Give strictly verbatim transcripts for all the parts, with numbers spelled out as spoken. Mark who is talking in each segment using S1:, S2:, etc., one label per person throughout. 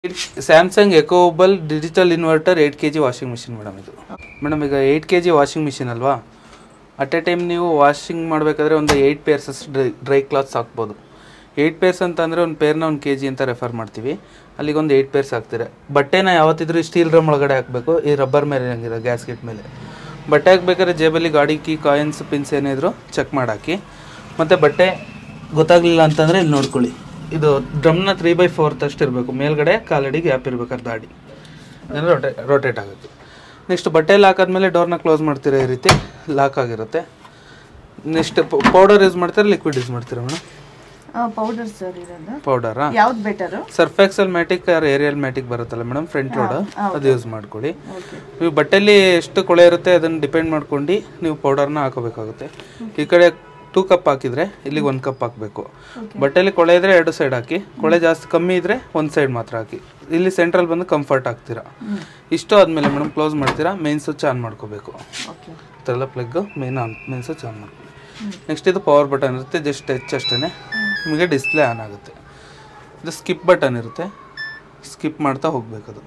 S1: Samsung eco bubble digital inverter eight K G washing machine madam ಇದು. Madam ಈಗ eight K G washing machine ಅಲ್ವಾ, at a time ನೀವು washing ಮಾಡಬೇಕಾದ್ರೆ ಒಂದು eight pairs ಅಷ್ಟು dry dry clothes ಹಾಕ್ಬೋದು. Eight pairs ಅಂತಂದರೆ ಒಂದು ಪೇರ್ನ ಒಂದು ಕೆ ಜಿ ಅಂತ ರೆಫರ್ ಮಾಡ್ತೀವಿ, ಅಲ್ಲಿಗೆ ಒಂದು ಏಯ್ಟ್ ಪೇರ್ಸ್ ಹಾಕ್ತೀರ. ಬಟ್ಟೆನ ಯಾವತ್ತಿದ್ರೂ ಸ್ಟೀಲ್ ಡ್ರಮ್ ಒಳಗಡೆ ಹಾಕಬೇಕು, ಈ ರಬ್ಬರ್ ಮೇಲೆ ಹಂಗಿರೋ ಗ್ಯಾಸ್ಕೆಟ್ ಮೇಲೆ. ಬಟ್ಟೆ ಹಾಕ್ಬೇಕಾದ್ರೆ ಜೇಬಲ್ಲಿ ಗಾಡಿ ಕೀ ಕಾಯಿನ್ಸ್ ಪಿನ್ಸ್ ಏನಿದ್ರು ಚೆಕ್ ಮಾಡಾಕಿ. ಮತ್ತು ಬಟ್ಟೆ ಗೊತ್ತಾಗಲಿಲ್ಲ ಅಂತಂದರೆ ಇಲ್ಲಿ ನೋಡ್ಕೊಳ್ಳಿ, ಇದು ಡ್ರಮ್ನ ತ್ರೀ ಬೈ ಫೋರ್ತ್ ಅಷ್ಟು ಇರಬೇಕು, ಮೇಲ್ಗಡೆ ಕಾಲಡಿ ಗ್ಯಾಪ್ ಇರ್ಬೇಕು ಅರ್ಧ ಅಡಿ, ಅಂದರೆ ರೊಟೇ ರೊಟೇಟ್ ಆಗುತ್ತೆ. ನೆಕ್ಸ್ಟ್ ಬಟ್ಟೆ ಲಾಕ್ ಆದಮೇಲೆ ಡೋರ್ನ ಕ್ಲೋಸ್ ಮಾಡ್ತೀರಾ, ಈ ರೀತಿ ಲಾಕ್ ಆಗಿರುತ್ತೆ. ನೆಕ್ಸ್ಟ್ ಪೌಡರ್ ಯೂಸ್ ಮಾಡ್ತೀರಾ ಲಿಕ್ವಿಡ್ ಯೂಸ್ ಮಾಡ್ತೀರಾ ಮೇಡಮ್?
S2: ಪೌಡರ್ ಸರ್ ಇರೋದು.
S1: ಪೌಡರಾ?
S2: ಯಾವ್ದು better?
S1: Surf Excel Matic or Ariel Matic ಬರುತ್ತಲ್ಲ ಮೇಡಮ್, ಫ್ರಂಟ್ ಲೋಡ್, ಅದು ಯೂಸ್ ಮಾಡ್ಕೊಳ್ಳಿ. ನೀವು ಬಟ್ಟೆಯಲ್ಲಿ ಎಷ್ಟು ಕೊಳೆ ಇರುತ್ತೆ ಅದನ್ನು ಡಿಪೆಂಡ್ ಮಾಡ್ಕೊಂಡು ನೀವು ಪೌಡರ್ನ ಹಾಕೋಬೇಕಾಗುತ್ತೆ. ಈ ಕಡೆ ಟೂ ಕಪ್ ಹಾಕಿದರೆ ಇಲ್ಲಿಗೆ ಒಂದು ಕಪ್ ಹಾಕಬೇಕು. ಬಟ್ಟೆಯಲ್ಲಿ ಕೊಳೆ ಇದ್ದರೆ ಎರಡು ಸೈಡ್ ಹಾಕಿ, ಕೊಳೆ ಜಾಸ್ತಿ ಕಮ್ಮಿ ಇದ್ದರೆ ಒಂದು ಸೈಡ್ ಮಾತ್ರ ಹಾಕಿ. ಇಲ್ಲಿ ಸೆಂಟ್ರಲ್ ಬಂದು ಕಂಫರ್ಟ್ ಹಾಕ್ತೀರಾ. ಇಷ್ಟು ಆದಮೇಲೆ ಮೇಡಮ್ ಕ್ಲೋಸ್ ಮಾಡ್ತೀರಾ, ಮೇನ್ ಸ್ವಿಚ್ ಆನ್ ಮಾಡ್ಕೋಬೇಕು. ಈ ಥರ ಎಲ್ಲ plug main on main switch on ಮಾಡ್ಕೊಳ್ಳಿ. ನೆಕ್ಸ್ಟ್ ಇದು ಪವರ್ ಬಟನ್ ಇರುತ್ತೆ, ಜಸ್ಟ್ ಟಚ್ ಅಷ್ಟೇ ನಿಮಗೆ ಡಿಸ್ಪ್ಲೇ ಆನ್ ಆಗುತ್ತೆ. ಇದು ಸ್ಕಿಪ್ ಬಟನ್ ಇರುತ್ತೆ, ಸ್ಕಿಪ್ ಮಾಡ್ತಾ ಹೋಗಬೇಕದು.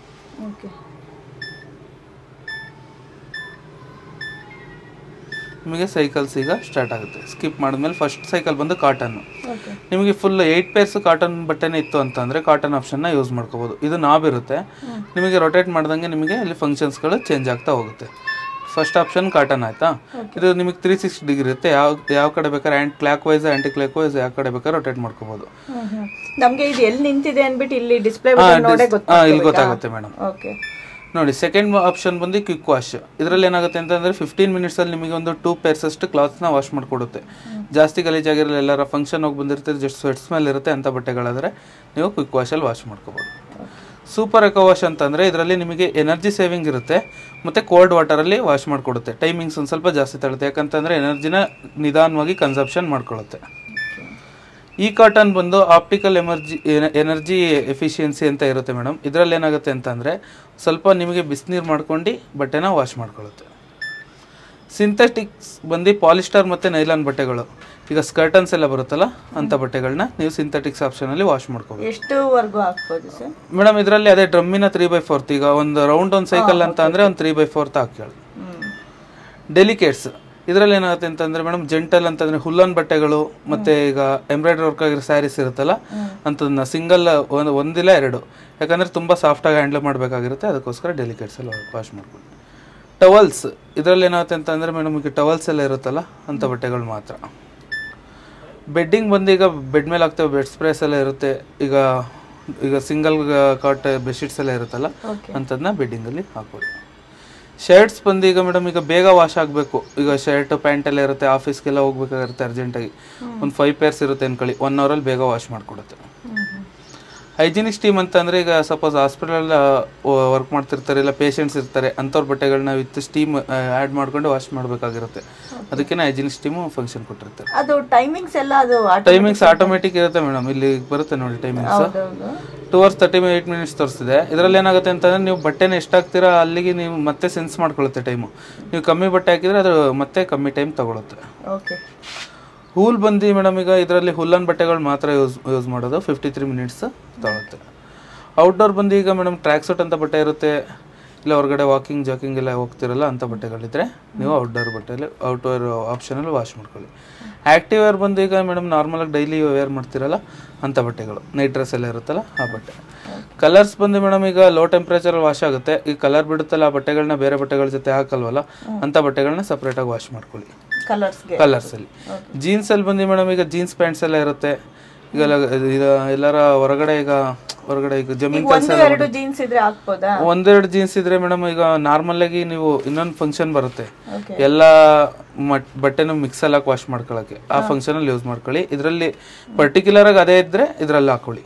S1: ನಿಮಗೆ ಸೈಕಲ್ಸ್ ಈಗ ಸ್ಟಾರ್ಟ್ ಆಗುತ್ತೆ. ಸ್ಕಿಪ್ ಮಾಡಿದ್ಮೇಲೆ ಫಸ್ಟ್ ಸೈಕಲ್ ಬಂದು ಕಾಟನ್ನು. ನಿಮಗೆ ಫುಲ್ ಏಯ್ಟ್ ಪೇರ್ಸ್ ಕಾಟನ್ ಬಟ್ಟೆನೇ ಇತ್ತು ಅಂತಂದರೆ ಕಾಟನ್ ಆಪ್ಷನ್ನ ಯೂಸ್ ಮಾಡ್ಕೋಬೋದು. ಇದು ನಾಬ್ ಇರುತ್ತೆ, ನಿಮಗೆ ರೊಟೇಟ್ ಮಾಡ್ದಂಗೆ ನಿಮಗೆ ಅಲ್ಲಿ ಫಂಕ್ಷನ್ಸ್ಗಳು ಚೇಂಜ್ ಆಗ್ತಾ ಹೋಗುತ್ತೆ. ಫಸ್ಟ್ ಆಪ್ಷನ್ ಕಾಟನ್ ಆಯಿತಾ. ಇದು ನಿಮಗೆ ತ್ರೀ ಸಿಕ್ಸ್ಟಿ ಡಿಗ್ರಿ ಇರುತ್ತೆ, ಯಾವ ಯಾವ ಕಡೆ ಬೇಕಾದ್ರೆ and clockwise anticlockwise ಯಾವ ಕಡೆ ಬೇಕಾದ್ರೆ ರೊಟೇಟ್ ಮಾಡ್ಕೋಬೋದು.
S2: ನಮಗೆ ಇದು ಎಲ್ಲಿ ನಿಂತಿದೆ ಅಂದ್ಬಿಟ್ಟು ಇಲ್ಲಿ ಡಿಸ್ಪ್ಲೇ
S1: ಇಲ್ಲಿ ಗೊತ್ತಾಗುತ್ತೆ ಮೇಡಮ್. ನೋಡಿ ಸೆಕೆಂಡ್ ಆಪ್ಷನ್ ಬಂದು ಕ್ವಿಕ್ ವಾಶ್. ಇದರಲ್ಲಿ ಏನಾಗುತ್ತೆ ಅಂತಂದರೆ ಫಿಫ್ಟೀನ್ ಮಿನಿಟ್ಸಲ್ಲಿ ನಿಮಗೆ ಒಂದು ಟೂ ಪೇರ್ಸ್ ಅಷ್ಟು ಕ್ಲಾತ್ಸ್ನ ವಾಶ್ ಮಾಡಿಕೊಡುತ್ತೆ. ಜಾಸ್ತಿ ಗಲೀಜಾಗಿರಲ್ಲ, ಎಲ್ಲರ ಫಂಕ್ಷನ್ ಹೋಗಿ ಬಂದಿರ್ತೀರಿ, ಜಸ್ಟ್ ಸ್ವೆಟ್ ಸ್ಮೆಲ್ ಇರುತ್ತೆ ಅಂಥ ಬಟ್ಟೆಗಳಾದರೆ ನೀವು ಕ್ವಿಕ್ ವಾಶಲ್ಲಿ ವಾಶ್ ಮಾಡ್ಕೋಬೋದು. ಸೂಪರ್ ಎಕೋ ವಾಶ್ ಅಂತಂದರೆ ಇದರಲ್ಲಿ ನಿಮಗೆ ಎನರ್ಜಿ ಸೇವಿಂಗ್ ಇರುತ್ತೆ ಮತ್ತು ಕೋಲ್ಡ್ ವಾಟರಲ್ಲಿ ವಾಶ್ ಮಾಡಿಕೊಡುತ್ತೆ. ಟೈಮಿಂಗ್ಸ್ ಒಂದು ಸ್ವಲ್ಪ ಜಾಸ್ತಿ ತಳುತ್ತೆ, ಯಾಕಂತಂದರೆ ಎನರ್ಜಿನ ನಿಧಾನವಾಗಿ ಕನ್ಸಪ್ಷನ್ ಮಾಡ್ಕೊಳ್ಳುತ್ತೆ. ಈ ಕಾಟನ್ ಬಂದು ಆಪ್ಟಿಕಲ್ ಎಮರ್ಜಿ ಎನರ್ಜಿ ಎಫಿಷಿಯನ್ಸಿ ಅಂತ ಇರುತ್ತೆ ಮೇಡಮ್. ಇದರಲ್ಲಿ ಏನಾಗುತ್ತೆ ಅಂತಂದರೆ ಸ್ವಲ್ಪ ನಿಮಗೆ ಬಿಸಿನೀರು ಮಾಡ್ಕೊಂಡು ಬಟ್ಟೆನ ವಾಶ್ ಮಾಡ್ಕೊಳ್ಳುತ್ತೆ. ಸಿಂಥೆಟಿಕ್ಸ್ ಬಂದು ಪಾಲಿಸ್ಟರ್ ಮತ್ತು ನೈಲಾನ್ ಬಟ್ಟೆಗಳು, ಈಗ ಸ್ಕರ್ಟನ್ಸ್ ಎಲ್ಲ ಬರುತ್ತಲ್ಲ ಅಂಥ ಬಟ್ಟೆಗಳನ್ನ ನೀವು ಸಿಂಥೆಟಿಕ್ಸ್ ಆಪ್ಷನಲ್ಲಿ ವಾಶ್ ಮಾಡ್ಕೋಬೋದು.
S2: ಎಷ್ಟುವರೆಗೂ ಹಾಕ್ಬೋದು ಸರ್
S1: ಮೇಡಮ್? ಇದರಲ್ಲಿ ಅದೇ ಡ್ರಮ್ಮಿನ ತ್ರೀ ಬೈ ಫೋರ್ತ್, ಈಗ ಒಂದು ರೌಂಡ್ ಒಂದು ಸೈಕಲ್ ಅಂತ ಅಂದರೆ ಒಂದು ತ್ರೀ ಬೈ ಫೋರ್ತ್ ಹಾಕಿ. ಡೆಲಿಕೇಟ್ಸ್ ಇದರಲ್ಲಿ ಏನಾಗುತ್ತೆ ಅಂತಂದರೆ ಮೇಡಮ್, ಜೆಂಟಲ್ ಅಂತಂದರೆ ಹುಲ್ಲನ್ ಬಟ್ಟೆಗಳು ಮತ್ತು ಈಗ ಎಂಬ್ರಾಯ್ಡ್ರಿ ವರ್ಕ್ ಆಗಿರೋ ಸ್ಯಾರೀಸ್ ಇರುತ್ತಲ್ಲ ಅಂಥದನ್ನ ಸಿಂಗಲ್ ಒಂದು ಒಂದಿಲ್ಲ ಎರಡು, ಯಾಕಂದರೆ ತುಂಬ ಸಾಫ್ಟಾಗಿ ಹ್ಯಾಂಡಲ್ ಮಾಡಬೇಕಾಗಿರುತ್ತೆ, ಅದಕ್ಕೋಸ್ಕರ ಡೆಲಿಕೇಟ್ಸ್ ಎಲ್ಲ ವಾಶ್ ಮಾಡ್ಕೊಳ್ಳಿ. ಟವಲ್ಸ್ ಇದರಲ್ಲಿ ಏನಾಗುತ್ತೆ ಅಂತಂದರೆ ಮೇಡಮ್, ಈಗ ಟವಲ್ಸ್ ಎಲ್ಲ ಇರುತ್ತಲ್ಲ ಅಂಥ ಬಟ್ಟೆಗಳು ಮಾತ್ರ. ಬೆಡ್ಡಿಂಗ್ ಬಂದು ಈಗ ಬೆಡ್ ಮೇಲೆ ಹಾಕ್ತೇವೆ, ಬೆಡ್ ಸ್ಪ್ರೇಸ್ ಎಲ್ಲ ಇರುತ್ತೆ, ಈಗ ಈಗ ಸಿಂಗಲ್ ಕಾಟ್ ಬೆಡ್ಶೀಟ್ಸ್ ಎಲ್ಲ ಇರುತ್ತಲ್ಲ ಅಂಥದನ್ನ ಬೆಡ್ಡಿಂಗಲ್ಲಿ ಹಾಕ್ಬೋದು. ಶರ್ಟ್ಸ್ ಬಂದು ಈಗ ಮೇಡಮ್ ಈಗ ಬೇಗ ವಾಶ್ ಆಗಬೇಕು, ಈಗ ಶರ್ಟ್ ಪ್ಯಾಂಟ್ ಎಲ್ಲ ಇರುತ್ತೆ, ಆಫೀಸ್ಗೆಲ್ಲ ಹೋಗ್ಬೇಕಾಗಿರುತ್ತೆ ಅರ್ಜೆಂಟಾಗಿ, ಒಂದು ಫೈವ್ ಪೇರ್ಸ್ ಇರುತ್ತೆ ಅನ್ಕೊಳ್ಳಿ, ಒನ್ ಅವರಲ್ಲಿ ಬೇಗ ವಾಶ್ ಮಾಡಿಕೊಡುತ್ತೆ. ಹೈಜಿನಿಕ್ ಸ್ಟೀಮ್ ಅಂತಂದರೆ ಈಗ ಸಪೋಸ್ ಹಾಸ್ಪಿಟಲ್ ವರ್ಕ್ ಮಾಡ್ತಿರ್ತಾರೆ, ಇಲ್ಲ ಪೇಷಂಟ್ಸ್ ಇರ್ತಾರೆ, ಅಂಥವ್ರ ಬಟ್ಟೆಗಳನ್ನ ವಿತ್ ಸ್ಟೀಮ್ ಆ್ಯಡ್ ಮಾಡ್ಕೊಂಡು ವಾಶ್ ಮಾಡಬೇಕಾಗಿರುತ್ತೆ, ಅದಕ್ಕೆ ಹೈಜಿನಿಕ್ ಸ್ಟೀಮು ಫಂಕ್ಷನ್ ಕೊಟ್ಟಿರ್ತಾರೆ.
S2: ಅದು ಟೈಮಿಂಗ್ಸ್ ಎಲ್ಲ ಅದು
S1: ಟೈಮಿಂಗ್ಸ್ ಆಟೋಮೆಟಿಕ್ ಇರುತ್ತೆ ಮೇಡಮ್, ಇಲ್ಲಿ ಬರುತ್ತೆ ನೋಡಿ timings. Two hours thirty eight minutes ತೋರಿಸ್ತಿದೆ. ಇದರಲ್ಲಿ ಏನಾಗುತ್ತೆ ಅಂತಂದರೆ ನೀವು ಬಟ್ಟೆನ ಎಷ್ಟಾಗ್ತೀರಾ ಅಲ್ಲಿಗೆ ನೀವು ಮತ್ತೆ ಸೆನ್ಸ್ ಮಾಡ್ಕೊಳ್ಳುತ್ತೆ ಟೈಮು. ನೀವು ಕಮ್ಮಿ ಬಟ್ಟೆ ಹಾಕಿದರೆ ಅದು ಮತ್ತೆ ಕಮ್ಮಿ ಟೈಮ್ ತಗೊಳುತ್ತೆ.
S2: ಓಕೆ.
S1: ಹೂಲ್ ಬಂದು ಮೇಡಮ್ ಈಗ ಇದರಲ್ಲಿ ಹುಲ್ಲನ್ ಬಟ್ಟೆಗಳು ಮಾತ್ರ ಯೂಸ್ ಯೂಸ್ ಮಾಡೋದು, ಫಿಫ್ಟಿ ತ್ರೀ ಮಿನಿಟ್ಸ್ ತಗೊಳುತ್ತೆ. ಔಟ್ಡೋರ್ ಬಂದು ಈಗ ಮೇಡಮ್ ಟ್ರ್ಯಾಕ್ ಸೂಟ್ ಅಂತ ಬಟ್ಟೆ ಇರುತ್ತೆ, ಇಲ್ಲ ಹೊರಗಡೆ ವಾಕಿಂಗ್ ಜಾಕಿಂಗ್ ಎಲ್ಲ ಹೋಗ್ತಿರಲ್ಲ ಅಂಥ ಬಟ್ಟೆಗಳಿದ್ದರೆ ನೀವು ಔಟ್ಡೋರ್ ಬಟ್ಟೆಯಲ್ಲಿ ಔಟ್ಡೋರ್ ಆಪ್ಷನಲ್ಲಿ ವಾಶ್ ಮಾಡ್ಕೊಳ್ಳಿ. ಆ್ಯಕ್ಟಿವ್ ವೇರ್ ಬಂದು ಈಗ ಮೇಡಮ್ ನಾರ್ಮಲಾಗಿ ಡೈಲಿ ವೇರ್ ಮಾಡ್ತಿರಲ್ಲ ಅಂಥ ಬಟ್ಟೆಗಳು, ನೈಟ್ ಡ್ರೆಸ್ ಎಲ್ಲ ಇರುತ್ತಲ್ಲ ಆ ಬಟ್ಟೆ. ಕಲರ್ಸ್ ಬಂದು ಮೇಡಮ್ ಈಗ ಲೋ ಟೆಂಪ್ರೇಚರಲ್ಲಿ ವಾಶ್ ಆಗುತ್ತೆ, ಈ ಕಲರ್ ಬಿಡುತ್ತಲ್ಲ ಆ ಬಟ್ಟೆಗಳನ್ನ ಬೇರೆ ಬಟ್ಟೆಗಳ ಜೊತೆ ಹಾಕಲ್ವಲ್ಲ ಅಂಥ ಬಟ್ಟೆಗಳನ್ನ ಸಪ್ರೇಟಾಗಿ ವಾಶ್ ಮಾಡ್ಕೊಳ್ಳಿ ಕಲರ್ಸಲ್ಲಿ. ಜೀನ್ಸಲ್ಲಿ ಬಂದು ಮೇಡಮ್ ಈಗ ಜೀನ್ಸ್ ಪ್ಯಾಂಟ್ಸ್ ಎಲ್ಲ ಇರುತ್ತೆ, ಈಗ ಎಲ್ಲರ ಹೊರಗಡೆ ಈಗ ಹೊರಗಡೆ ಈಗ ಜಮೀನ್ ಕೆಲಸ ಒಂದೆರಡು ಜೀನ್ಸ್ ಇದ್ರೆ ಮೇಡಮ್ ಈಗ ನಾರ್ಮಲ್ ಆಗಿ ನೀವು ಇನ್ನೊಂದು ಫಂಕ್ಷನ್ ಬರುತ್ತೆ, ಎಲ್ಲ ಬಟ್ಟೆನೂ ಮಿಕ್ಸಲ್ಲಿ ಹಾಕಿ ವಾಶ್ ಮಾಡ್ಕೊಳ್ಳೋಕ್ಕೆ, ಆ ಫಂಕ್ಷನಲ್ಲಿ ಯೂಸ್ ಮಾಡ್ಕೊಳ್ಳಿ. ಇದರಲ್ಲಿ ಪರ್ಟಿಕ್ಯುಲರ್ ಆಗಿ ಅದೇ ಇದ್ರೆ ಇದರಲ್ಲಿ ಹಾಕೊಳ್ಳಿ.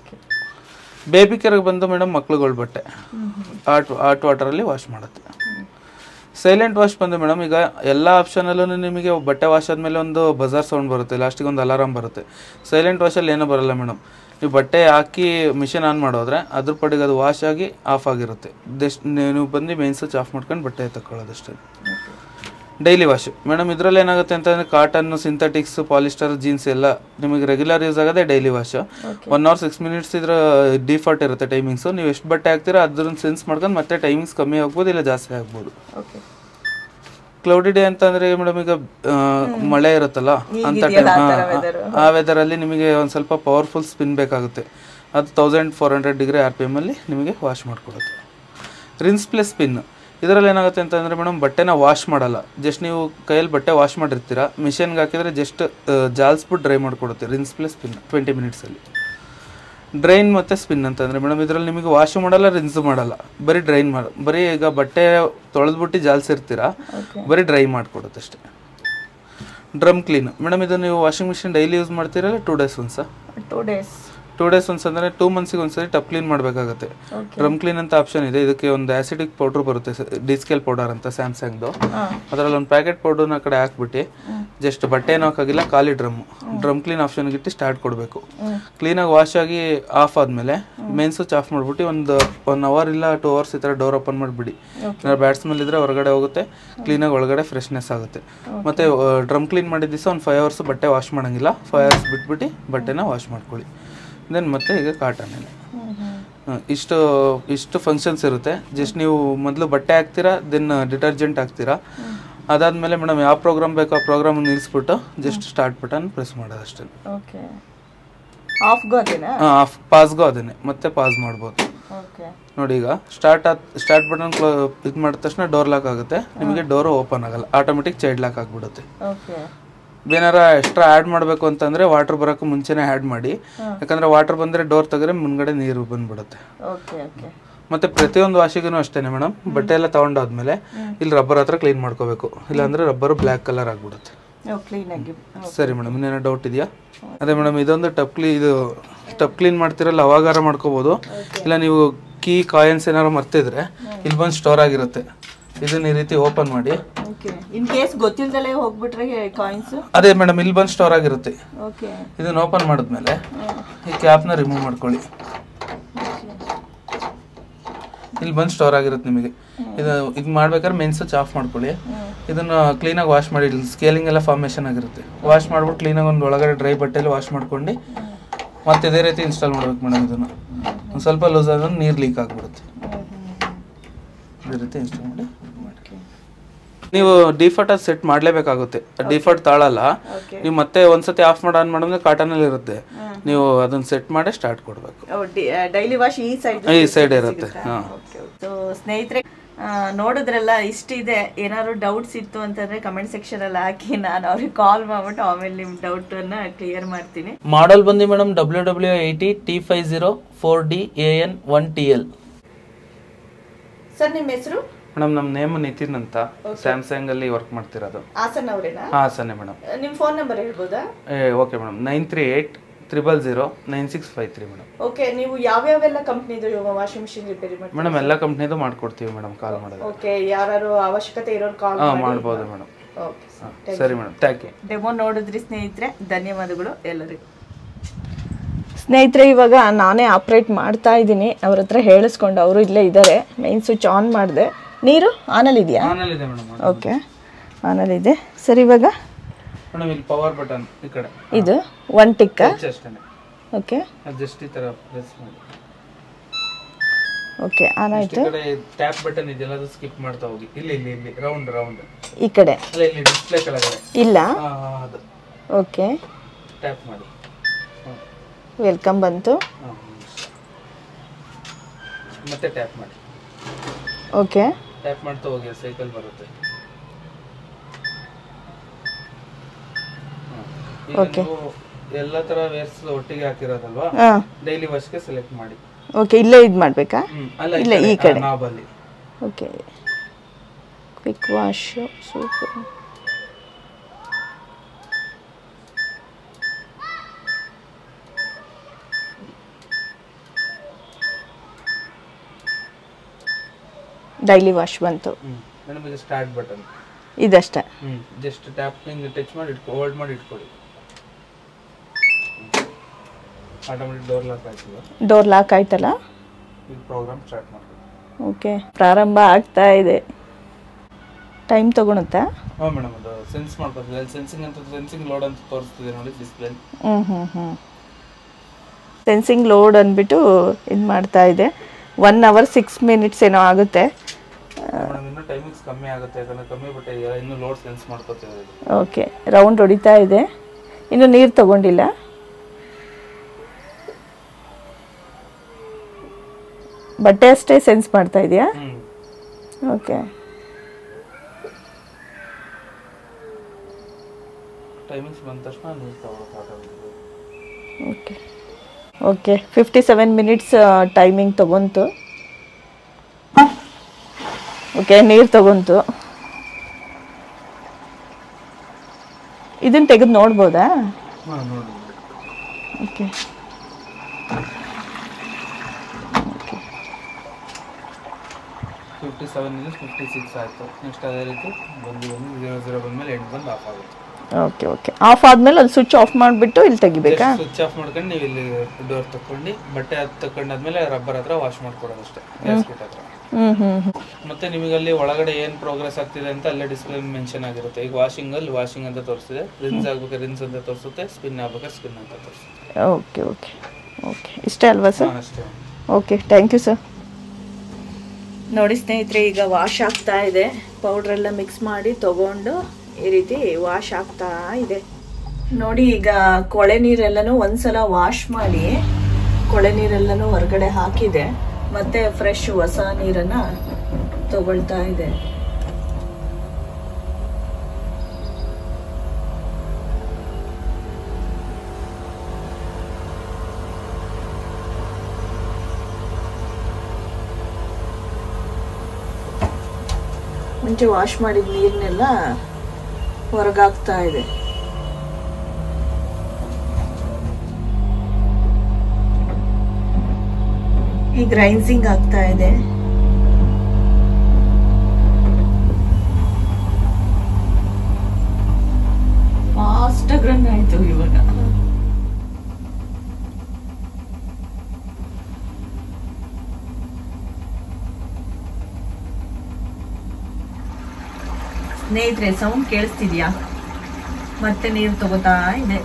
S1: ಬೇಬಿ ಕೇರ್ಗೆ ಬಂದು ಮೇಡಮ್ ಮಕ್ಳುಗಳ ಬಟ್ಟೆ ಹಾಟ್ ಹಾಟ್ ವಾಟರಲ್ಲಿ ವಾಶ್ ಮಾಡುತ್ತೆ. ಸೈಲೆಂಟ್ ವಾಶ್ ಬಂದು ಮೇಡಮ್ ಈಗ ಎಲ್ಲ ಆಪ್ಷನಲ್ಲೂ ನಿಮಗೆ ಬಟ್ಟೆ ವಾಶ್ ಆದಮೇಲೆ ಒಂದು ಬಜಾರ್ ಸೌಂಡ್ ಬರುತ್ತೆ, ಲಾಸ್ಟಿಗೆ ಒಂದು ಅಲಾರಾಮ್ ಬರುತ್ತೆ. ಸೈಲೆಂಟ್ ವಾಶಲ್ಲಿ ಏನೂ ಬರಲ್ಲ ಮೇಡಮ್, ನೀವು ಬಟ್ಟೆ ಹಾಕಿ ಮಿಷಿನ್ ಆನ್ ಮಾಡೋದ್ರೆ ಅದ್ರ ಪಡೆಗೆ ಅದು ವಾಶ್ ಆಗಿ ಆಫ್ ಆಗಿರುತ್ತೆ. ಜಸ್ಟ್ ನೀವು ಬಂದು ಮೇನ್ ಸ್ವಿಚ್ ಆಫ್ ಮಾಡ್ಕೊಂಡು ಬಟ್ಟೆ ತಗೊಳ್ಳೋದಷ್ಟೇ. Daily wash madam. ಇದರಲ್ಲಿ ಏನಾಗುತ್ತೆ ಅಂತಂದರೆ ಕಾಟನ್ನು, ಸಿಂಥೆಟಿಕ್ಸ್, ಪಾಲಿಸ್ಟರ್, ಜೀನ್ಸ್ ಎಲ್ಲ ನಿಮಗೆ ರೆಗ್ಯುಲರ್ ಯೂಸ್ ಆಗೋದೇ daily wash. One hour six minutes ಇದ್ರ ಡಿಫಾಲ್ಟ್ ಇರುತ್ತೆ ಟೈಮಿಂಗ್ಸು. ನೀವು ಎಷ್ಟು ಬಟ್ಟೆ ಹಾಕ್ತೀರಾ ಅದ್ರನ್ನ ಸೆನ್ಸ್ ಮಾಡ್ಕೊಂಡು ಮತ್ತೆ ಟೈಮಿಂಗ್ಸ್ ಕಮ್ಮಿ ಆಗ್ಬೋದು ಇಲ್ಲ ಜಾಸ್ತಿ ಆಗ್ಬೋದು. ಕ್ಲೌಡಿ ಡೇ ಅಂತಂದರೆ ಮೇಡಮ್ ಈಗ ಮಳೆ ಇರುತ್ತಲ್ಲ ಅಂತ ಟೈಮ್, ಆ ವೆದರಲ್ಲಿ ನಿಮಗೆ ಒಂದು ಸ್ವಲ್ಪ ಪವರ್ಫುಲ್ ಸ್ಪಿನ್ ಬೇಕಾಗುತ್ತೆ. ಅದು thousand four hundred degree R P ಎಮ್ಮಲ್ಲಿ ನಿಮಗೆ ವಾಶ್ ಮಾಡಿಕೊಡುತ್ತೆ. ರಿನ್ಸ್ ಪ್ಲಸ್ ಸ್ಪಿನ್ ಇದರಲ್ಲಿ ಏನಾಗುತ್ತೆ ಅಂತಂದರೆ ಮೇಡಮ್ ಬಟ್ಟೆನ ವಾಶ್ ಮಾಡಲ್ಲ, ಜಸ್ಟ್ ನೀವು ಕೈಯಲ್ಲಿ ಬಟ್ಟೆ ವಾಶ್ ಮಾಡಿರ್ತೀರ, ಮಿಷಿನ್ಗೆ ಹಾಕಿದರೆ ಜಸ್ಟ್ ಜಾಲ್ಸ್ಬಿಟ್ಟು ಡ್ರೈ ಮಾಡಿಕೊಡುತ್ತೆ. ರಿನ್ಸ್ ಪ್ಲಸ್ ಸ್ಪಿನ್ ಟ್ವೆಂಟಿ ಮಿನಿಟ್ಸಲ್ಲಿ. ಡ್ರೈನ್ ಮತ್ತು ಸ್ಪಿನ್ ಅಂತಂದರೆ ಮೇಡಮ್ ಇದರಲ್ಲಿ ನಿಮಗೆ ವಾಶು ಮಾಡಲ್ಲ, ರಿನ್ಸು ಮಾಡಲ್ಲ, ಬರೀ ಡ್ರೈನ್ ಮಾಡ ಬರೀ ಈಗ ಬಟ್ಟೆ ತೊಳೆದ್ಬಿಟ್ಟು ಜಾಲ್ಸಿರ್ತೀರ, ಬರೀ ಡ್ರೈ ಮಾಡಿಕೊಡುತ್ತೆ ಅಷ್ಟೇ. ಡ್ರಮ್ ಕ್ಲೀನ್ ಮೇಡಮ್ ಇದು ನೀವು ವಾಷಿಂಗ್ ಮಿಷಿನ್ ಡೈಲಿ ಯೂಸ್ ಮಾಡ್ತೀರಲ್ಲ ಟೂ ಡೇಸ್ ಒನ್ಸಾ?
S2: Two days
S1: two days once ಅಂದರೆ ಟೂ ಮಂತ್ಸಿಗೆ ಒಂದ್ಸರಿ ಟಪ್ ಕ್ಲೀನ್ ಮಾಡಬೇಕಾಗುತ್ತೆ. ಡ್ರಮ್ ಕ್ಲೀನ್ ಅಂತ ಆಪ್ಷನ್ ಇದೆ. ಇದಕ್ಕೆ ಒಂದು ಆ್ಯಸಿಡಿಕ್ ಪೌಡ್ರ್ ಬರುತ್ತೆ, ಡಿಸ್ಕೆಲ್ ಪೌಡರ್ ಅಂತ ಸ್ಯಾಮ್ಸಂಗ್ದು. ಅದರಲ್ಲಿ ಒಂದು ಪ್ಯಾಕೆಟ್ ಪೌಡ್ರನ್ನ ಕಡೆ ಹಾಕ್ಬಿಟ್ಟು ಜಸ್ಟ್ ಬಟ್ಟೆ ಏನೋ ಹಾಕಾಗಿಲ್ಲ, ಖಾಲಿ ಡ್ರಮ್ ಡ್ರಮ್ ಕ್ಲೀನ್ ಆಪ್ಷನ್ಗೆ ಇಟ್ಟು ಸ್ಟಾರ್ಟ್ ಕೊಡಬೇಕು. ಕ್ಲೀನಾಗಿ ವಾಶ್ ಆಗಿ ಆಫ್ ಆದಮೇಲೆ ಮೇನ್ ಸ್ವಿಚ್ ಆಫ್ ಮಾಡಿಬಿಟ್ಟು ಒಂದು ಒನ್ ಅವರ್ ಇಲ್ಲ ಟೂ ಅವರ್ಸ್ ಈ ಥರ ಡೋರ್ ಓಪನ್ ಮಾಡಿಬಿಡಿ. ಏನಾದ್ರು ಬ್ಯಾಡ್ ಸ್ಮೆಲ್ ಇದ್ದರೆ ಹೊರಗಡೆ ಹೋಗುತ್ತೆ, ಕ್ಲೀನಾಗಿ ಒಳಗಡೆ ಫ್ರೆಶ್ನೆಸ್ ಆಗುತ್ತೆ. ಮತ್ತು ಡ್ರಮ್ ಕ್ಲೀನ್ ಮಾಡಿದ ದಿವಸ ಒಂದು ಫೈವ್ ಅವರ್ಸ್ ಬಟ್ಟೆ ವಾಶ್ ಮಾಡೋಂಗಿಲ್ಲ, ಫೈವ್ ಅವರ್ಸ್ ಬಿಟ್ಬಿಟ್ಟು ಬಟ್ಟೆನ ವಾಶ್ ಮಾಡ್ಕೊಳ್ಳಿ. ದೆನ್ ಮತ್ತೆ ಈಗ ಕಾಟನ್ ಇಷ್ಟು ಇಷ್ಟು ಫಂಕ್ಷನ್ಸ್ ಇರುತ್ತೆ. ಜಸ್ಟ್ ನೀವು ಮೊದಲು ಬಟ್ಟೆ ಹಾಕ್ತೀರಾ, ದೆನ್ ಡಿಟರ್ಜೆಂಟ್ ಹಾಕ್ತೀರಾ. ಅದಾದಮೇಲೆ ಮೇಡಮ್ ಯಾವ ಪ್ರೋಗ್ರಾಮ್ ಬೇಕೋ ಆ ಪ್ರೋಗ್ರಾಮ್ ನಿಲ್ಲಿಸ್ಬಿಟ್ಟು ಜಸ್ಟ್ ಸ್ಟಾರ್ಟ್ ಬಟನ್ ಪ್ರೆಸ್ ಮಾಡೋದು ಅಷ್ಟೇ. ಹಾಂ, ಆಫ್ ಪಾಸ್ಗೂ ಅದೇನೆ, ಮತ್ತೆ ಪಾಸ್ ಮಾಡ್ಬೋದು. ನೋಡಿ ಈಗ ಸ್ಟಾರ್ಟ್ ಆದ ಸ್ಟಾರ್ಟ್ ಬಟನ್ ಕ್ಲೋ ಇದು ಮಾಡಿದ ತಕ್ಷಣ ಡೋರ್ ಲಾಕ್ ಆಗುತ್ತೆ, ನಿಮಗೆ ಡೋರು ಓಪನ್ ಆಗಲ್ಲ, ಆಟೋಮೆಟಿಕ್ ಚೈಲ್ಡ್ ಲಾಕ್ ಆಗಿಬಿಡುತ್ತೆ. ಏನಾರ ಎಕ್ಸ್ಟ್ರಾ ಆ್ಯಡ್ ಮಾಡಬೇಕು ಅಂತಂದರೆ ವಾಟರ್ ಬರೋಕ್ಕೂ ಮುಂಚೆನೇ ಆ್ಯಡ್ ಮಾಡಿ, ಯಾಕಂದರೆ ವಾಟರ್ ಬಂದರೆ ಡೋರ್ ತೆಗೆದ್ರೆ ಮುಂದ್ಗಡೆ ನೀರು ಬಂದ್ಬಿಡುತ್ತೆ. ಮತ್ತು ಪ್ರತಿಯೊಂದು ವಾಷಿಗೂ ಅಷ್ಟೇ ಮೇಡಮ್, ಬಟ್ಟೆ ಎಲ್ಲ ತೊಗೊಂಡಾದ್ಮೇಲೆ ಇಲ್ಲಿ ರಬ್ಬರ್ ಹತ್ರ ಕ್ಲೀನ್ ಮಾಡ್ಕೋಬೇಕು, ಇಲ್ಲಾಂದರೆ ರಬ್ಬರು ಬ್ಲ್ಯಾಕ್ ಕಲರ್ ಆಗಿಬಿಡುತ್ತೆ. ಸರಿ ಮೇಡಮ್, ಇನ್ನೇನೋ ಡೌಟ್ ಇದೆಯಾ? ಅದೇ ಮೇಡಮ್ ಇದೊಂದು ಟಪ್ ಕ್ಲೀ ಇದು ಟಪ್ ಕ್ಲೀನ್ ಮಾಡ್ತಿರಲ್ಲ ಅವಾಗಾರ ಮಾಡ್ಕೋಬೋದು, ಇಲ್ಲ ನೀವು ಕೀ ಕಾಯಿನ್ಸ್ ಏನಾರು ಮರ್ತಿದ್ರೆ ಇಲ್ಲಿ ಬಂದು ಸ್ಟೋರ್ ಆಗಿರುತ್ತೆ. ಇದನ್ನ ಈ ರೀತಿ ಓಪನ್ ಮಾಡಿ,
S2: ಇನ್ ಕೇಸ್ ಗೊತ್ತಿಲ್ಲದಲೇ ಹೋಗ್ಬಿಟ್ರೆ ಕಾಯಿನ್ಸ್
S1: ಅದೇ ಮೇಡಮ್ ಇಲ್ಲಿ ಬಂದು ಸ್ಟೋರ್ ಆಗಿರುತ್ತೆ. ಇದನ್ನ ಓಪನ್ ಮಾಡಿದ್ಮೇಲೆ ಈ ಕ್ಯಾಪ್ನ ರಿಮೂವ್ ಮಾಡ್ಕೊಳ್ಳಿ, ಇಲ್ಲಿ ಬಂದು ಸ್ಟೋರ್ ಆಗಿರುತ್ತೆ ನಿಮಗೆ. ಇದು ಇದು ಮಾಡ್ಬೇಕಾದ್ರೆ ಮೇನ್ ಸ್ವಿಚ್ ಆಫ್ ಮಾಡ್ಕೊಳ್ಳಿ. ಇದನ್ನು ಕ್ಲೀನಾಗಿ ವಾಶ್ ಮಾಡಿ, ಇಲ್ಲಿ ಸ್ಕೇಲಿಂಗ್ ಎಲ್ಲ ಫಾರ್ಮೇಷನ್ ಆಗಿರುತ್ತೆ. ವಾಶ್ ಮಾಡ್ಬಿಟ್ಟು ಕ್ಲೀನಾಗಿ ಒಂದು ಒಳಗಡೆ ಡ್ರೈ ಬಟ್ಟೆಯಲ್ಲಿ ವಾಶ್ ಮಾಡ್ಕೊಂಡು ಮತ್ತೆ ಇದೇ ರೀತಿ ಇನ್ಸ್ಟಾಲ್ ಮಾಡ್ಬೇಕು ಮೇಡಮ್. ಇದನ್ನು ಒಂದು ಸ್ವಲ್ಪ ಲೂಸ್ ಆದ್ರೆ ನೀರು ಲೀಕ್ ಆಗಿಬಿಡುತ್ತೆ. ಇದೇ ರೀತಿ ಇನ್ಸ್ಟಾಲ್ ಮಾಡಿ ನೀವು ಡಿಫಾಲ್ಟ್ ಅದು ಸೆಟ್ ಮಾಡಲೇಬೇಕಾಗುತ್ತೆ. ಡಿಫಾಲ್ಟ್ ತಾಳಲ್ಲ, ನೀವು ಮತ್ತೆ ಒಂದ್ಸತಿ ಆಫ್ ಮಾಡಿ ಆನ್ ಮಾಡಿದ್ರೆ ಕಾಟನಲ್ಲಿ ಇರುತ್ತೆ, ನೀವು ಅದನ್ನ ಸೆಟ್ ಮಾಡಿ ಸ್ಟಾರ್ಟ್ ಕೊಡಬೇಕು.
S2: ಡೈಲಿ ವಾಶ್ ಈ ಸೈಡ್
S1: ಈ ಸೈಡ್ ಇರುತ್ತೆ. ಹಾಂ,
S2: ಸ್ನೇಹಿತರೆ ನೋಡಿದ್ರಲ್ಲ, ಇಷ್ಟಿದೆ. ಏನಾದ್ರು ಡೌಟ್ಸ್ ಇತ್ತು ಅಂತಂದ್ರೆ ಕಮೆಂಟ್ ಸೆಕ್ಷನ್ ಅಲ್ಲಿ ಹಾಕಿ, ನಾನು ಅವ್ರಿಗೆ ಕಾಲ್ ಮಾಡ್ಬಿಟ್ಟು ಆಮೇಲೆ ನಿಮ್ಮ ಡೌಟ್ ಅನ್ನ ಕ್ಲಿಯರ್ ಮಾಡ್ತೀನಿ.
S1: ಮಾಡಲ್ ಬಂದು madam W W eighty T five zero four D A N one T L.
S2: Sir ನಿಮ್ಮ ಹೆಸರು?
S1: ಮೇಡಮ್ ನಮ್ಮ ನೇಮ್ ನಿತಿನ್ ಅಂತ, ಸ್ಯಾಮ್ಸಂಗ್ ಅಲ್ಲಿ ವರ್ಕ್ ಮಾಡ್ತಿರೋದು.
S2: ಹಾಸನ್ ಅವರೇನಾ?
S1: ಹಾಸನ್ನೇ ಮೇಡಮ್.
S2: ನಿಮ್ಮ ಫೋನ್ ನಂಬರ್ ಹೇಳ್ಬೋದಾ?
S1: ಏ okay madam, nine three eight triple zero nine six five three madam.
S2: Okay, ನೀವು ಯಾವ್ಯಾವೆಲ್ಲ ಕಂಪ್ನಿದು ವಾಷಿಂಗ್ ಮಿಷಿನ್ ರಿಪೇರಿ ಮಾಡ್ತೀವಿ?
S1: ಮೇಡಮ್ ಎಲ್ಲ ಕಂಪ್ನಿದು ಮಾಡ್ಕೊಡ್ತೀವಿ ಮೇಡಮ್, ಕಾಲ್ ಮಾಡೋದು.
S2: ಓಕೆ, ಯಾರು ಅವಶ್ಯಕತೆ ಇರೋರು ಕಾಲ್
S1: ಮಾಡ್ಬೋದು ಮೇಡಮ್.
S2: ಓಕೆ,
S1: ಸರಿ ಮೇಡಮ್, ಥ್ಯಾಂಕ್ ಯು.
S2: ಡೆಮೋ ನೋಡಿದ್ರಿ ಸ್ನೇಹಿತರೆ, ಧನ್ಯವಾದಗಳು ಎಲ್ಲರಿಗೂ. ಸ್ನೇಹಿತರೆ, ಇವಾಗ ನಾನೇ ಆಪ್ರೇಟ್ ಮಾಡ್ತಾ ಇದ್ದೀನಿ, ಅವ್ರ ಹತ್ರ ಹೇಳಿಸ್ಕೊಂಡು ಅವರು ಇಲ್ಲೇ ಇದ್ದಾರೆ. ಮೈನ್ ಸ್ವಿಚ್ ಆನ್ ಮಾಡಿದೆ. ನೀರು ಆನಲ್ಲಿ ಇದೆಯಾ?
S1: ಆನಲ್ಲಿದೆ ಮೇಡಮ್.
S2: ಓಕೆ, ಆನಲ್ಲಿದೆ. ಸರಿ, ಇವಾಗ
S1: ಮೇಡಮ್ ಇಲ್ಲಿ ಪವರ್ ಬಟನ್ ಈ ಕಡೆ
S2: ಇದು ಒನ್ ಟಿಕ್
S1: ಅಷ್ಟೇ.
S2: ಓಕೆ,
S1: ಜಸ್ಟ್ ಈ ತರ ಪ್ರೆಸ್ ಮಾಡಿ.
S2: ಓಕೆ, ಆನ್ ಆಯ್ತು.
S1: ಈ ಕಡೆ ಟ್ಯಾಪ್ ಬಟನ್ ಇದೆಯಲ್ಲ, ಅದು ಸ್ಕಿಪ್ ಮಾಡ್ತಾ ಹೋಗಿ. ಇಲ್ಲಿ ಇಲ್ಲಿ ಇಲ್ಲಿ ರೌಂಡ್ ರೌಂಡ್
S2: ಈ ಕಡೆ
S1: ಅಲ್ಲ, ಇಲ್ಲಿ ಡಿಸ್ಪ್ಲೇ ಕೆಳಗಡೆ
S2: ಇಲ್ಲ.
S1: ಅದು
S2: ಓಕೆ,
S1: ಟ್ಯಾಪ್ ಮಾಡಿ.
S2: ವೆಲ್ಕಮ್ ಬಂತು.
S1: ಮತ್ತೆ ಟ್ಯಾಪ್ ಮಾಡಿ.
S2: ಓಕೆ,
S1: ಟ್ಯಾಪ್ ಮಾಡ್ತಾ ಹೋಗಿ, ಸೈಕಲ್ ಬರುತ್ತೆ.
S2: ಓಕೆ,
S1: ಎಲ್ಲ ತರ ವೇರ್ಸ್ ಒಟ್ಟಿಗೆ ಹಾಕಿರೋದಲ್ವಾ, ಡೈಲಿ ವಾಶ್ಗೆ ಸೆಲೆಕ್ಟ್ ಮಾಡಿ.
S2: ಓಕೆ, ಇಲ್ಲೇ ಇದು ಮಾಡಬೇಕಾ? ಇಲ್ಲ, ಈ ಕಡೆ
S1: ನಾಬಲ್ಲಿ.
S2: Okay, quick wash. Super. Daily wash ಬಂತು
S1: ಮೇಡಮ್. ಇದು ಸ್ಟಾರ್ಟ್ ಬಟನ್
S2: ಇದಷ್ಟೇ.
S1: ಹ್ಮ್, ಜಸ್ಟ್ ಟ್ಯಾಪ್ ಹಿಂಗೆ ಟಚ್ ಮಾಡಿ ಇಟ್ಕೊ, ಹೋಲ್ಡ್ ಮಾಡಿ ಇಟ್ಕೊಳ್ಳಿ. ಆಟೋಮೆಟಿಕ್ ಡೋರ್ ಲಾಕ್ ಆಯ್ತಲ್ಲ?
S2: ಡೋರ್ ಲಾಕ್ ಆಯ್ತಲ್ಲ?
S1: ಈಗ ಪ್ರೋಗ್ರಾಮ್ ಸ್ಟಾರ್ಟ್ ಮಾಡ್ಕೊಳ್ಳಿ.
S2: ಓಕೆ, ಪ್ರಾರಂಭ ಆಗ್ತಾ ಇದೆ. ಟೈಮ್ ತಗೊಳುತ್ತಾ?
S1: ಹಾಂ ಮೇಡಮ್ ಅದು ಸೆನ್ಸ್ ಮಾಡ್ಕೊತೀವಿ ಅಲ್ಲಿ ಸೆನ್ಸಿಂಗ್ ಅಂತ ಸೆನ್ಸಿಂಗ್ ಲೋಡ್ ಅಂತ ತೋರಿಸ್ತಿದೆ ನೋಡಿ ಡಿಸ್ಪ್ಲೇ.
S2: ಹ್ಞೂ ಹ್ಞೂ ಹ್ಞೂ ಸೆನ್ಸಿಂಗ್ ಲೋಡ್ ಅಂದ್ಬಿಟ್ಟು ಇದು ಮಾಡ್ತಾ ಇದೆ. ಒನ್ ಅವರ್ ಸಿಕ್ಸ್ ಮಿನಿಟ್ಸ್ ಏನೋ ಆಗುತ್ತೆ
S1: ಮೇಡಮ್. ಇನ್ನೂ ಟೈಮಿಂಗ್ಸ್ ಕಮ್ಮಿ ಆಗುತ್ತೆ ಯಾಕಂದರೆ ಕಮ್ಮಿ ಬಟ್ಟೆ ಇನ್ನೂ ಲೋಡ್ ಸೆನ್ಸ್ ಮಾಡ್ಕೊತೀವಿ.
S2: ಓಕೆ ರೌಂಡ್ ಹೊಡಿತಾ ಇದೆ. ಇನ್ನು ನೀರು ತಗೊಂಡಿಲ್ಲ. ಬಟ್ಟೆ ಅಷ್ಟೇ ಸೆನ್ಸ್ ಮಾಡ್ತಾ ಇದೆಯಾ? ಓಕೆ
S1: ಟೈಮಿಂಗ್ಸ್ ಬಂದ ತಕ್ಷಣ ನೀರು ತಗೊಳ್ಳೋದು.
S2: Okay okay fifty seven minutes timing ತಗೊಂತು. ಓಕೆ ನೀರು ತಗೊಂತು. ಇದನ್ನು ತೆಗೆದು ನೋಡ್ಬೋದಾ?
S1: ಹಾಂ ನೋಡಿ.
S2: ಓಕೆ
S1: ಫಿಫ್ಟಿ ಸೆವೆನ್ ಇಂದ ಫಿಫ್ಟಿ ಸಿಕ್ಸ್ ಆಯಿತು. ನೆಕ್ಸ್ಟ್ ಅದೇ ರೀತಿ ಬಂದು ಬಂದು ಜೀರೋ ಜೀರೋ ಬಂದಮೇಲೆ ಎಂಟು ಬಂದು ಆಫ್ ಆಗುತ್ತೆ.
S2: ಓಕೆ ಓಕೆ ಆಫ್ ಆದಮೇಲೆ ಅದು ಸ್ವಿಚ್ ಆಫ್ ಮಾಡಿಬಿಟ್ಟು ಇಲ್ಲಿ ತೆಗಿಬೇಕಾ?
S1: ಸ್ವಿಚ್ ಆಫ್ ಮಾಡ್ಕೊಂಡು ನೀವು ಇಲ್ಲಿ ಡೋರ್ ತಗೊಂಡು ಬಟ್ಟೆ ಅದು ತಗೊಂಡಾದ್ಮೇಲೆ ರಬ್ಬರ್ ಹತ್ರ ವಾಶ್ ಮಾಡ್ಕೊಡೋದು ಅಷ್ಟೇ, ಗ್ಯಾಸ್ಕೆಟ್ ಹತ್ರ.
S2: ಹ್ಞೂ ಹ್ಞೂ
S1: ಮತ್ತೆ ನಿಮಗೆ ಅಲ್ಲಿ ಒಳಗಡೆ ಏನು ಪ್ರೋಗ್ರೆಸ್ ಆಗ್ತಿದೆ ಅಂತ ಅಲ್ಲೇ ಡಿಸ್ಪ್ಲೇ ಮೆನ್ಷನ್ ಆಗಿರುತ್ತೆ. ಈಗ ವಾಷಿಂಗಲ್ಲಿ ವಾಷಿಂಗ್ ಅಂತ ತೋರಿಸ್ತಿದೆ, ರಿನ್ಸ್ ಆಗ್ಬೇಕಾದ್ರೆ ರಿನ್ಸ್ ಅಂತ ತೋರಿಸುತ್ತೆ, ಸ್ಪಿನ್ ಆಗ್ಬೇಕಾದ್ರೆ ಸ್ಪಿನ್ ಅಂತ ತೋರಿಸುತ್ತೆ.
S2: ಓಕೆ ಓಕೆ ಓಕೆ ಇಷ್ಟೇ ಅಲ್ವಾ ಸರ್?
S1: ಅಷ್ಟೇ.
S2: Okay thank you sir. ನೋಡಿ ಸ್ನೇಹಿತರೆ, ಈಗ ವಾಶ್ ಆಗ್ತಾ ಇದೆ. ಪೌಡ್ರೆಲ್ಲ ಮಿಕ್ಸ್ ಮಾಡಿ ತಗೊಂಡು ಈ ರೀತಿ ವಾಶ್ ಆಗ್ತಾ ಇದೆ ನೋಡಿ. ಈಗ ಕೊಳೆ ನೀರೆಲ್ಲನೂ ಒಂದ್ಸಲ ವಾಶ್ ಮಾಡಿ ಕೊಳೆ ನೀರೆಲ್ಲನೂ ಹೊರಗಡೆ ಹಾಕಿದೆ. ಮತ್ತೆ ಫ್ರೆಶ್ ಹೊಸ ನೀರನ್ನ ತಗೊಳ್ತಾ ಇದೆ. ಮುಂಚೆ ವಾಶ್ ಮಾಡಿದ ನೀರನ್ನೆಲ್ಲ ಹೊರಗಾಗ್ತಾ ಇದೆ. ಈಗ ರೈನ್ಸಿಂಗ್ ಆಗ್ತಾ ಇದೆ. ಫಾಸ್ಟ್ ರನ್ ಆಯ್ತು ಇವಾಗ. ಸ್ನೇಹಿತರೆ, ಸೌಂಡ್ ಕೇಳಿಸ್ತಿದ್ಯಾ? ಮತ್ತೆ ನೀರು ತಗೋತಾ ಇದೆ.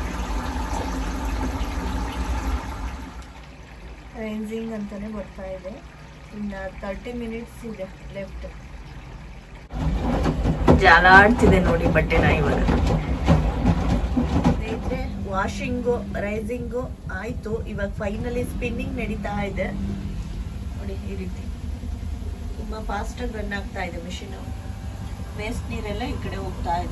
S2: ರೈನ್ಸಿಂಗ್ ಅಂತಾನೆ ಬರ್ತಾ ಇದೆ. ಇನ್ನು ತರ್ಟಿ ಮಿನಿಟ್ಸ್ ಇದೆ ಲೆಫ್ಟ್. ಜಾಲಾಡ್ತಿದೆ ನೋಡಿ ಬಟ್ಟೆನ ಇವಾಗ. ಸ್ನೇಹಿತರೆ, ವಾಷಿಂಗು ರೈಸಿಂಗು ಆಯ್ತು. ಇವಾಗ ಫೈನಲಿ ಸ್ಪಿನ್ನಿಂಗ್ ನಡೀತಾ ಇದೆ ನೋಡಿ. ಈ ರೀತಿ ತುಂಬಾ ಫಾಸ್ಟ್ ಆಗಿ ರನ್ ಆಗ್ತಾ ಇದೆ ಮಿಷಿನ್. ವೇಸ್ಟ್ ನೀರೆಲ್ಲ ಈ ಕಡೆ ಹೋಗ್ತಾ ಇದೆ.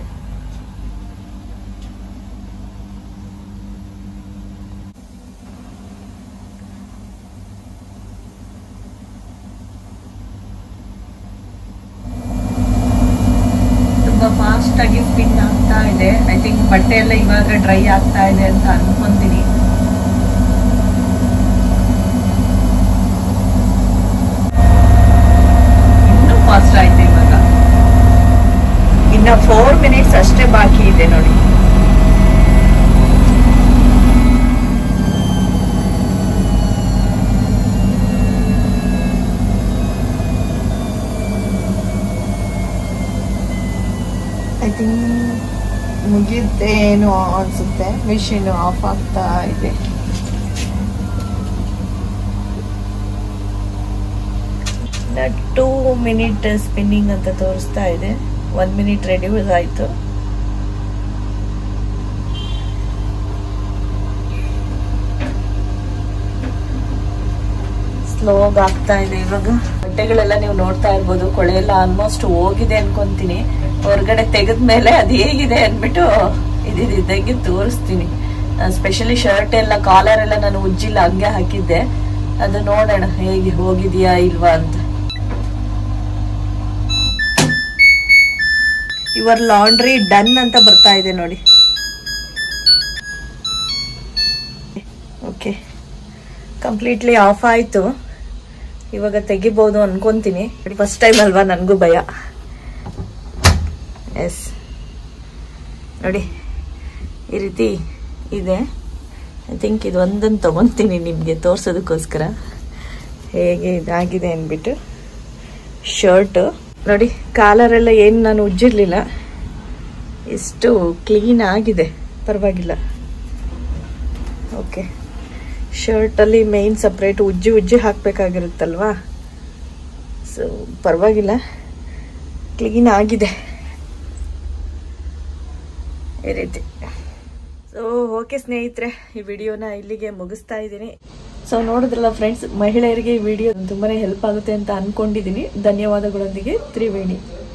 S2: ತುಂಬಾ ಫಾಸ್ಟ್ ಆಗಿ ಸ್ಪಿನ್ ಆಗ್ತಾ ಇದೆ. ಐ ಥಿಂಕ್ ಬಟ್ಟೆ ಎಲ್ಲ ಇವಾಗ ಡ್ರೈ ಆಗ್ತಾ ಇದೆ ಅಂತ ಅನ್ಕೊಂತೀನಿ. ಇನ್ನೂ ಫಾಸ್ಟ್ ಆಯ್ತು ಇವಾಗ. ಇನ್ನ ಫೋರ್ ಮಿನಿಟ್ಸ್ ಅಷ್ಟೇ ಬಾಕಿ ಇದೆ ನೋಡಿ. ಐ ಥಿಂಕ್ ಮುಗಿದ್ದೇನು ಅನ್ಸುತ್ತೆ. ಮಿಷಿನ್ ಆಫ್ ಆಗ್ತಾ ಇದೆ. ಟೂ ಮಿನಿಟ್ ಸ್ಪಿನ್ನಿಂಗ್ ಅಂತ ತೋರಿಸ್ತಾ ಇದೆ. ಒನ್ ಮಿನಿಟ್ ರೆಡ್ಯೂಸ್ ಆಯ್ತು. ಸ್ಲೋ ಆಗ್ತಾ ಇದೆ ಇವಾಗ. ಬಟ್ಟೆಗಳೆಲ್ಲ ನೀವು ನೋಡ್ತಾ ಇರ್ಬೋದು, ಕೊಳೆ ಎಲ್ಲ ಆಲ್ಮೋಸ್ಟ್ ಹೋಗಿದೆ ಅನ್ಕೊಂತೀನಿ. ಹೊರಗಡೆ ತೆಗೆದ್ಮೇಲೆ ಅದು ಹೇಗಿದೆ ಅಂದ್ಬಿಟ್ಟು ಇದಿದ್ದಂಗೆ ತೋರಿಸ್ತೀನಿ. ಸ್ಪೆಷಲಿ ಶರ್ಟ್ ಎಲ್ಲ ಕಾಲರ್ ಎಲ್ಲ ನಾನು ಉಜ್ಜಿಲ್ಲ, ಹಂಗೆ ಹಾಕಿದ್ದೆ. ಅದು ನೋಡೋಣ ಹೇಗೆ ಹೋಗಿದ್ಯಾ ಇಲ್ವಾ ಅಂತ. ಯುವರ್ ಲಾಂಡ್ರಿ ಡನ್ ಅಂತ ಬರ್ತಾ ಇದೆ ನೋಡಿ. ಓಕೆ, ಕಂಪ್ಲೀಟ್ಲಿ ಆಫ್ ಆಯ್ತು. ಇವಾಗ ತೆಗಿಬಹುದು ಅನ್ಕೊಂತೀನಿ. ಫಸ್ಟ್ ಟೈಮ್ ಅಲ್ವಾ, ನನಗೂ ಭಯ. ಎಸ್ ನೋಡಿ, ಈ ರೀತಿ ಇದೆ. ಐ ಥಿಂಕ್ ಇದು ಒಂದನ್ನು ತಗೊತೀನಿ ನಿಮಗೆ ತೋರ್ಸೋದಕ್ಕೋಸ್ಕರ ಹೇಗೆ ಇದಾಗಿದೆ ಅಂದ್ಬಿಟ್ಟು. ಶರ್ಟ್ ನೋಡಿ, ಕಾಲರೆಲ್ಲ ಏನು ನಾನು ಉಜ್ಜಿರ್ಲಿಲ್ಲ, ಎಷ್ಟು ಕ್ಲೀನ್ ಆಗಿದೆ, ಪರವಾಗಿಲ್ಲ. ಓಕೆ, ಶರ್ಟಲ್ಲಿ ಮೇನ್ ಸಪ್ರೇಟ್ ಉಜ್ಜಿ ಉಜ್ಜಿ ಹಾಕಬೇಕಾಗಿರುತ್ತಲ್ವಾ, ಸೊ ಪರವಾಗಿಲ್ಲ, ಕ್ಲೀನ್ ಆಗಿದೆ ಈ ರೀತಿ. ಸೊ ಓಕೆ ಸ್ನೇಹಿತರೆ, ಈ ವಿಡಿಯೋನ ಇಲ್ಲಿಗೆ ಮುಗಿಸ್ತಾ ಇದ್ದೀನಿ. ಸೊ ನೋಡಿದ್ರಲ್ಲ ಫ್ರೆಂಡ್ಸ್, ಮಹಿಳೆಯರಿಗೆ ಈ ವಿಡಿಯೋ ತುಂಬಾ ಹೆಲ್ಪ್ ಆಗುತ್ತೆ ಅಂತ ಅಂದ್ಕೊಂಡಿದ್ದೀನಿ. ಧನ್ಯವಾದಗಳೊಂದಿಗೆ ತ್ರಿವೇಣಿ.